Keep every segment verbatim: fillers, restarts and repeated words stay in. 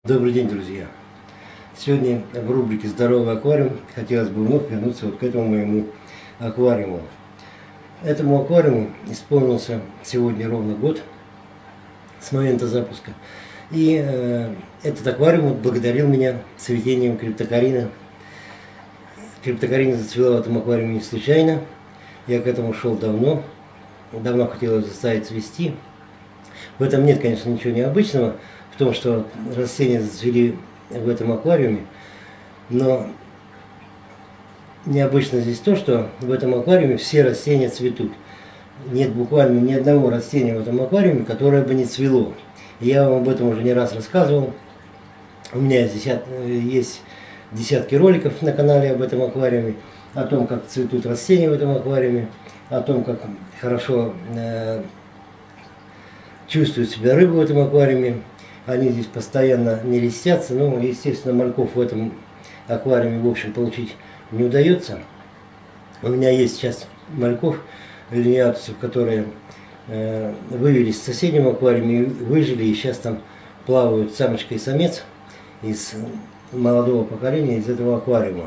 Добрый день, друзья! Сегодня в рубрике «Здоровый аквариум» хотелось бы вновь вернуться вот к этому моему аквариуму. Этому аквариуму исполнился сегодня ровно год с момента запуска. И э, этот аквариум благодарил меня цветением криптокарина. Криптокарина зацвела в этом аквариуме не случайно. Я к этому шел давно. Давно хотел ее заставить цвести. В этом нет, конечно, ничего необычного. В том, что растения зацвели в этом аквариуме, но необычно здесь то, что в этом аквариуме все растения цветут. Нет буквально ни одного растения в этом аквариуме, которое бы не цвело. Я вам об этом уже не раз рассказывал. У меня есть, десят, есть десятки роликов на канале об этом аквариуме, о том, как цветут растения в этом аквариуме, о том, как хорошо э, чувствует себя рыба в этом аквариуме. Они здесь постоянно не листятся. Ну, естественно, мальков в этом аквариуме, в общем, получить не удается. У меня есть сейчас мальков, линиатусов, которые э, вывелись в соседнем аквариуме, выжили, и сейчас там плавают самочка и самец из молодого поколения, из этого аквариума.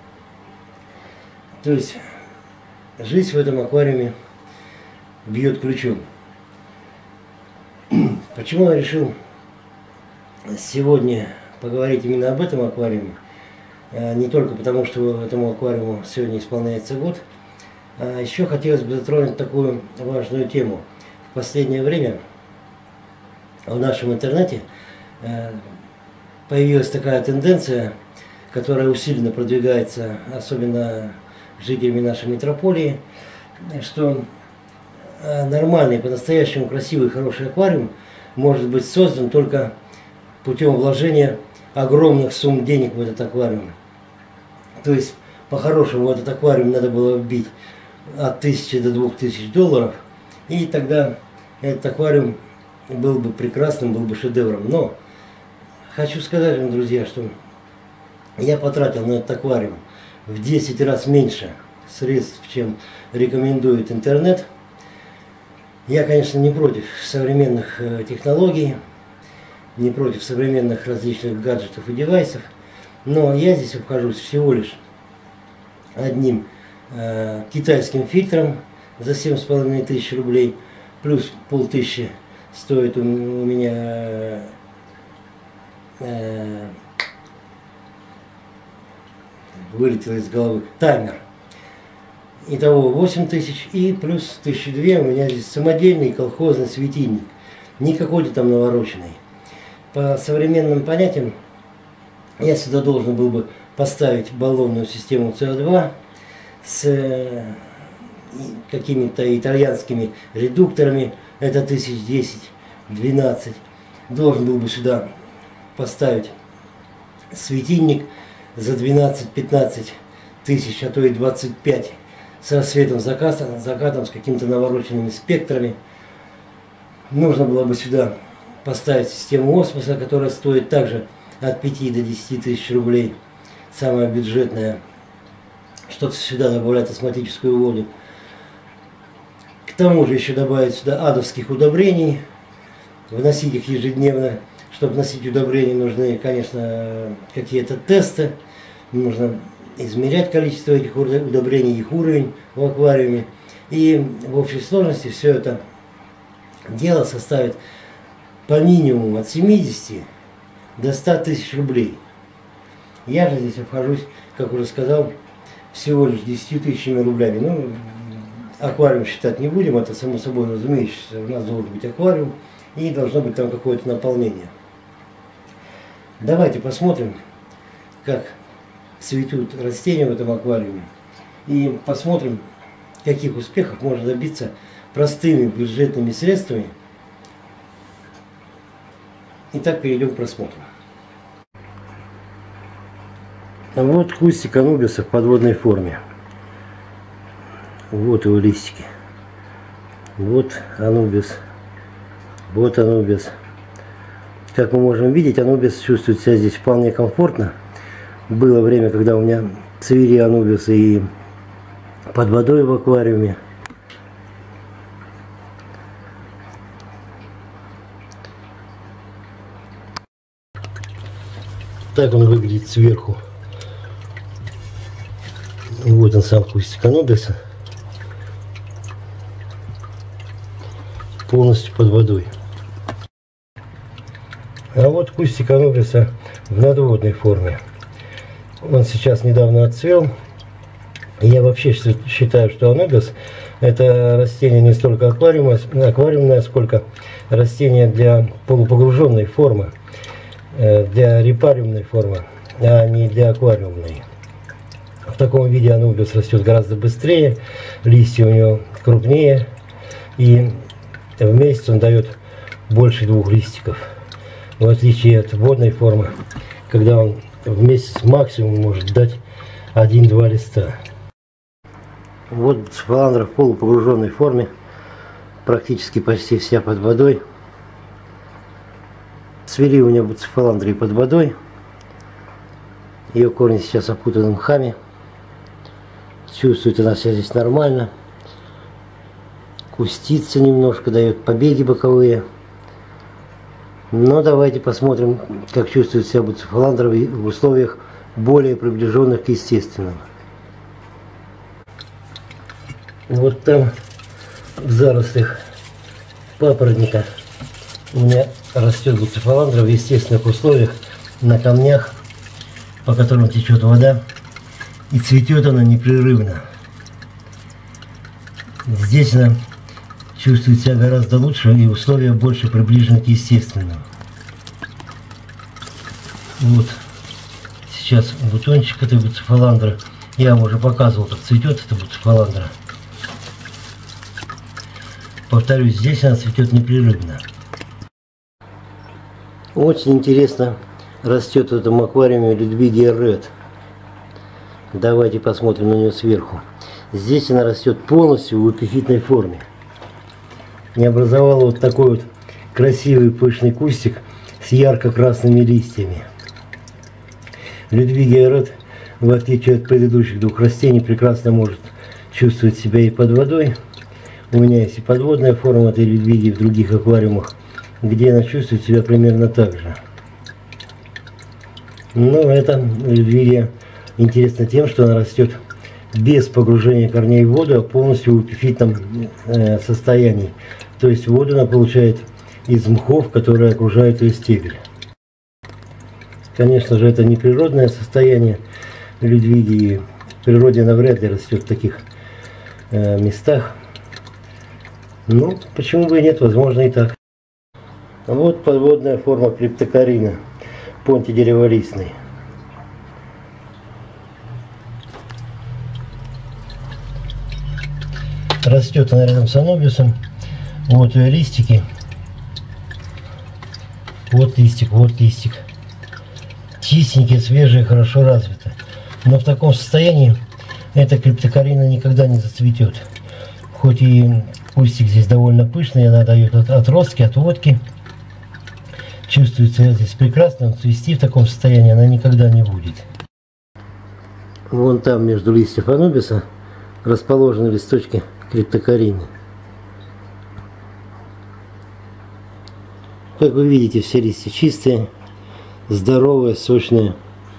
То есть, жизнь в этом аквариуме бьет ключом. Почему я решил сегодня поговорить именно об этом аквариуме? Не только потому, что этому аквариуму сегодня исполняется год, а еще хотелось бы затронуть такую важную тему. В последнее время в нашем интернете появилась такая тенденция, которая усиленно продвигается, особенно жителями нашей метрополии, что нормальный, по-настоящему красивый, хороший аквариум может быть создан только путем вложения огромных сумм денег в этот аквариум. То есть, по-хорошему, в этот аквариум надо было вбить от тысячи до двух тысяч долларов, и тогда этот аквариум был бы прекрасным, был бы шедевром. Но хочу сказать вам, друзья, что я потратил на этот аквариум в десять раз меньше средств, чем рекомендует интернет. Я, конечно, не против современных технологий, не против современных различных гаджетов и девайсов, но я здесь обхожусь всего лишь одним э, китайским фильтром за семь с половиной тысяч рублей, плюс полтысячи стоит у, у меня э, вылетело из головы таймер. Итого восемь тысяч, и плюс тысяча две у меня здесь самодельный колхозный светильник, не какой-то там навороченный. По современным понятиям я сюда должен был бы поставить баллонную систему С О два с какими-то итальянскими редукторами, это тысяч десять-двенадцать. Должен был бы сюда поставить светильник за двенадцать-пятнадцать тысяч, а то и двадцать пять, с рассветом, закатом, закатом, с какими-то навороченными спектрами. Нужно было бы сюда поставить систему осмоса, которая стоит также от пяти до десяти тысяч рублей, самая бюджетная, чтобы сюда добавлять осмотическую воду. К тому же еще добавить сюда адовских удобрений, вносить их ежедневно. Чтобы вносить удобрения, нужны, конечно, какие-то тесты, нужно измерять количество этих удобрений, их уровень в аквариуме. И в общей сложности все это дело составит по минимуму от семидесяти до ста тысяч рублей. Я же здесь обхожусь, как уже сказал, всего лишь десятью тысячами рублями. Ну, аквариум считать не будем, это само собой разумеется. У нас должен быть аквариум и должно быть там какое-то наполнение. Давайте посмотрим, как цветут растения в этом аквариуме, и посмотрим, каких успехов можно добиться простыми бюджетными средствами. Итак, перейдем к просмотру. Вот кустик анубиса в подводной форме. Вот его листики. Вот анубис. Вот анубис. Как мы можем видеть, анубис чувствует себя здесь вполне комфортно. Было время, когда у меня цвели анубисы и под водой в аквариуме. так он выглядит сверху. Вот он сам кустик анубиса. Полностью под водой. А вот кустик анубиса в надводной форме. Он сейчас недавно отцвел. Я вообще считаю, что анубис это растение не столько аквариумное, сколько растение для полупогруженной формы, для репариумной формы, а не для аквариумной. В таком виде анубис растет гораздо быстрее, листья у него крупнее, и в месяц он дает больше двух листиков. В отличие от водной формы, когда он в месяц максимум может дать один-два листа. Вот буцефаландра в полупогруженной форме, практически почти вся под водой. Цвели у меня буцефаландры под водой. Ее корни сейчас опутаны мхами. Чувствует она себя здесь нормально. Кустится немножко, дает побеги боковые. Но давайте посмотрим, как чувствует себя буцефаландра в условиях более приближенных к естественным. Вот там в зарослях папоротника у меня растет буцефаландра в естественных условиях на камнях, по которым течет вода, и цветет она непрерывно. Здесь она чувствует себя гораздо лучше, и условия больше приближены к естественным. Вот сейчас бутончик этой буцефаландры. Я вам уже показывал, как цветет эта буцефаландра. Повторюсь, здесь она цветет непрерывно. Очень интересно растет в этом аквариуме Людвигия Ред. Давайте посмотрим на нее сверху. Здесь она растет полностью в эпифитной форме. И образовала вот такой вот красивый пышный кустик с ярко-красными листьями. Людвигия Ред, в отличие от предыдущих двух растений, прекрасно может чувствовать себя и под водой. У меня есть и подводная форма этой Людвигии в других аквариумах, где она чувствует себя примерно так же. Но эта Людвигия интересна тем, что она растет без погружения корней в воду, а полностью в эпифитном э, состоянии. То есть воду она получает из мхов, которые окружают ее стебель. Конечно же, это не природное состояние Людвигии. В природе она вряд ли растет в таких э, местах. Ну, почему бы и нет, возможно и так. Вот подводная форма криптокарина, понти дереволистный. Растет она рядом с анубисом. Вот ее листики. Вот листик, вот листик. Чистенькие, свежие, хорошо развиты. Но в таком состоянии эта криптокарина никогда не зацветет. Хоть и кустик здесь довольно пышный, она дает отростки, отводки. Чувствуется здесь прекрасно, но цвести в таком состоянии она никогда не будет. Вон там между листьев анубиса расположены листочки криптокарины. Как вы видите, все листья чистые, здоровые, сочные.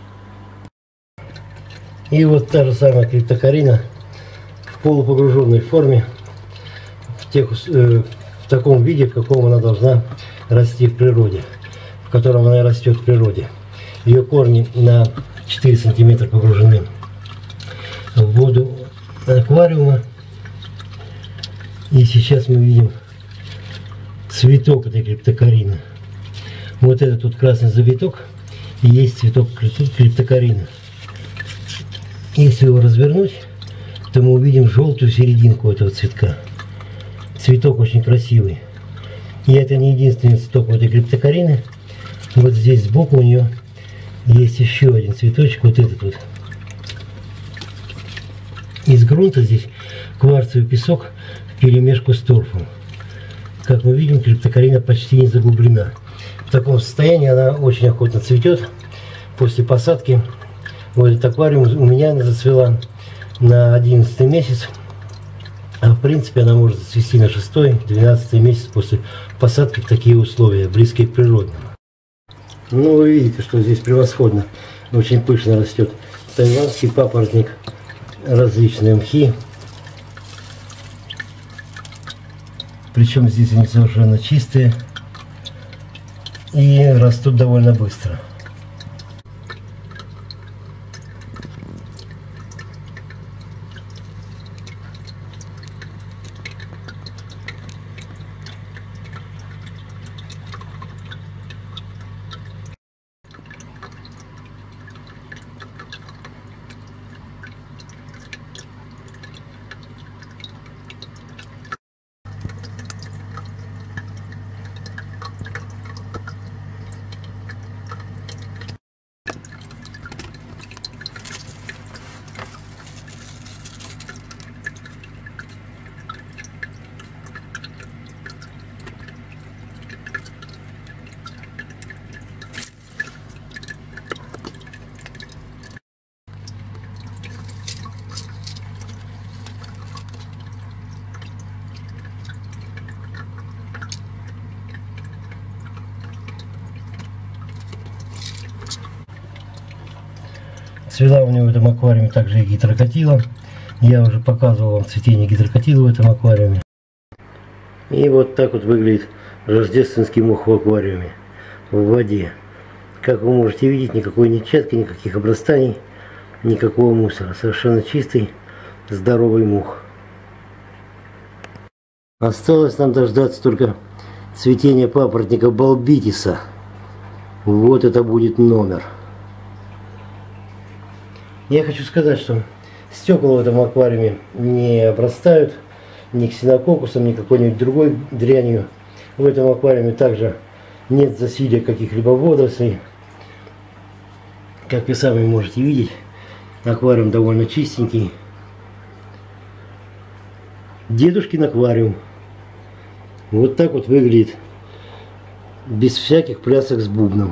И вот та же самая криптокарина в полупогруженной форме, в, тех, э, в таком виде, в каком она должна расти в природе, в котором она растет в природе. Ее корни на четыре сантиметра погружены в воду аквариума. И сейчас мы видим цветок этой криптокарины. Вот этот вот красный завиток и есть цветок криптокарины. Если его развернуть, то мы увидим желтую серединку этого цветка. Цветок очень красивый. И это не единственный цветок в этой криптокарины. Вот здесь сбоку у нее есть еще один цветочек, вот этот вот. Из грунта здесь кварцевый песок вперемешку с торфом. Как мы видим, криптокарина почти не заглублена. В таком состоянии она очень охотно цветет. После посадки в этот аквариум у меня она зацвела на одиннадцатый месяц. А в принципе она может зацвести на шестой-двенадцатый месяц после посадки в такие условия, близкие к природным. Ну, вы видите, что здесь превосходно, очень пышно растет тайванский папоротник, различные мхи. Причем здесь они совершенно чистые и растут довольно быстро. Цвела у него в этом аквариуме также и гидрокотила. Я уже показывал вам цветение гидрокотила в этом аквариуме. И вот так вот выглядит рождественский мох в аквариуме, в воде. Как вы можете видеть, никакой нечатки, никаких обрастаний, никакого мусора. Совершенно чистый, здоровый мох. Осталось нам дождаться только цветения папоротника Болбитиса. Вот это будет номер. Я хочу сказать, что стекла в этом аквариуме не обрастают ни ксенококусом, ни какой-нибудь другой дрянью. В этом аквариуме также нет засилия каких-либо водорослей. Как вы сами можете видеть, аквариум довольно чистенький. Дедушкин аквариум. Вот так вот выглядит, без всяких плясок с бубном.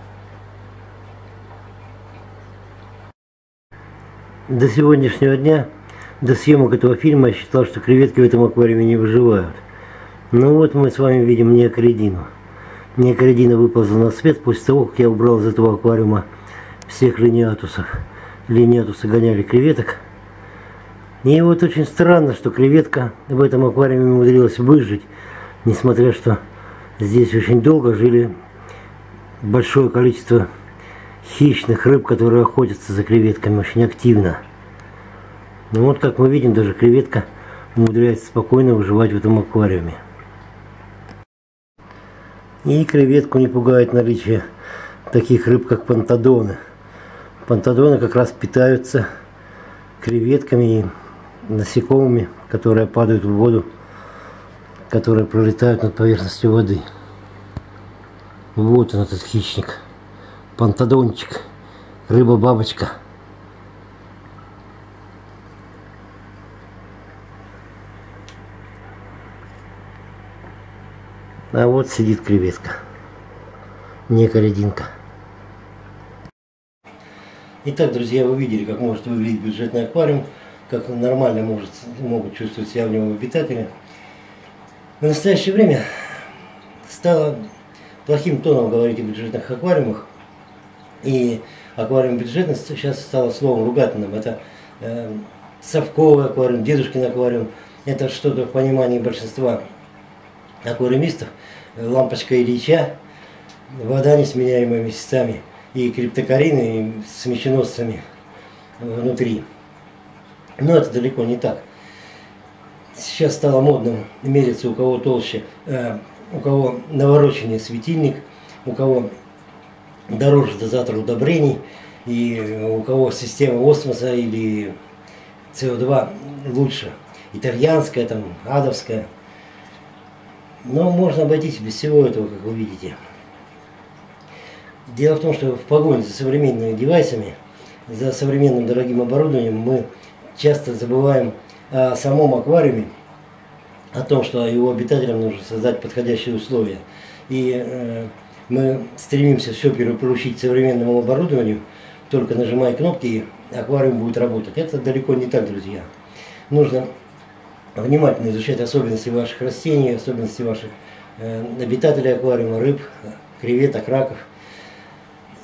До сегодняшнего дня, до съемок этого фильма, я считал, что креветки в этом аквариуме не выживают. Ну вот мы с вами видим неокоридину. Неокоридина выползла на свет после того, как я убрал из этого аквариума всех линиатусов. Линиатусы гоняли креветок. И вот очень странно, что креветка в этом аквариуме умудрилась выжить, несмотря что здесь очень долго жили большое количество хищных рыб, которые охотятся за креветками очень активно. Ну вот, как мы видим, даже креветка умудряется спокойно выживать в этом аквариуме. И креветку не пугает наличие таких рыб, как пантодоны. Пантодоны как раз питаются креветками и насекомыми, которые падают в воду, которые пролетают над поверхностью воды. Вот он, этот хищник. Пантодончик, рыба-бабочка. А вот сидит креветка, неокоридинка. Итак, друзья, вы видели, как может выглядеть бюджетный аквариум, как нормально может, могут чувствовать себя в нем обитатели. В настоящее время стало плохим тоном говорить о бюджетных аквариумах. И аквариум бюджетность сейчас стало словом ругательным. Это э, совковый аквариум, дедушкин аквариум. Это что-то в понимании большинства аквариумистов. Лампочка Ильича, вода, несменяемая месяцами, и криптокарины, и с меченосцами внутри. Но это далеко не так. Сейчас стало модным мериться, у кого толще, э, у кого навороченный светильник, у кого дороже дозатор удобрений, и у кого система осмоса или СО2 лучше, итальянская, там, адовская. Но можно обойтись без всего этого, как вы видите. Дело в том, что в погоне за современными девайсами, за современным дорогим оборудованием, мы часто забываем о самом аквариуме, о том, что его обитателям нужно создать подходящие условия. И э, мы стремимся все перепоручить современному оборудованию, только нажимая кнопки, и аквариум будет работать. Это далеко не так, друзья. Нужно внимательно изучать особенности ваших растений, особенности ваших э, обитателей аквариума, рыб, креветок, раков.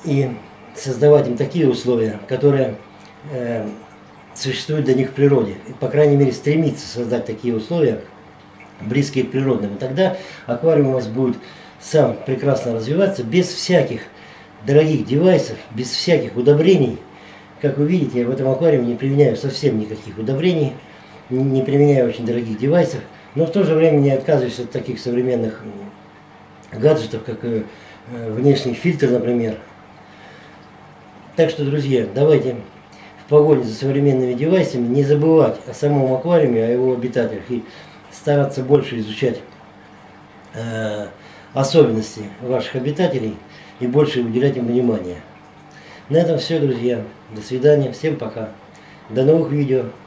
и создавать им такие условия, которые э, существуют для них в природе. И, по крайней мере, стремиться создать такие условия, близкие к природным. И тогда аквариум у вас будет сам прекрасно развиваться, без всяких дорогих девайсов, без всяких удобрений. Как вы видите, я в этом аквариуме не применяю совсем никаких удобрений, не применяю очень дорогих девайсов, но в то же время не отказываюсь от таких современных гаджетов, как внешний фильтр, например. Так что, друзья, давайте в погоне за современными девайсами не забывать о самом аквариуме, о его обитателях и стараться больше изучать э, особенности ваших обитателей и больше уделять им внимание. На этом все, друзья. До свидания. Всем пока. До новых видео.